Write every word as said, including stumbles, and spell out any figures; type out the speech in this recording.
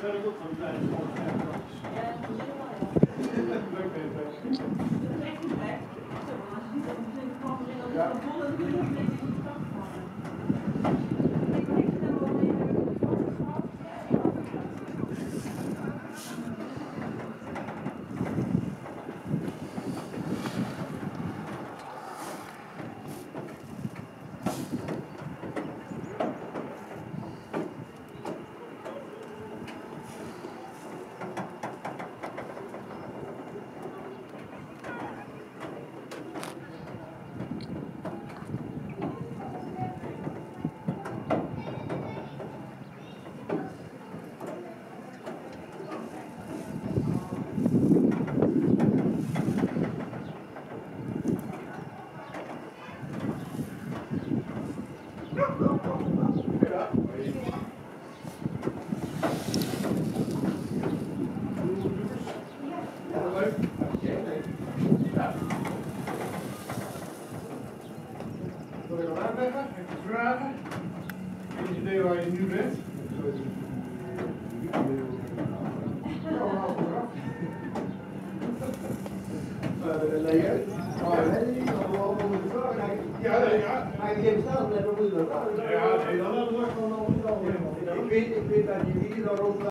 Wil ik al uitleggen? Heb je vragen? Heb je idee waar je nu bent? Nee, ja, ja. Maar ik heb zelf net een moeilijk. Ja, nee, dan hebben we gewoon al. Ik weet, ik weet dat jullie daarover.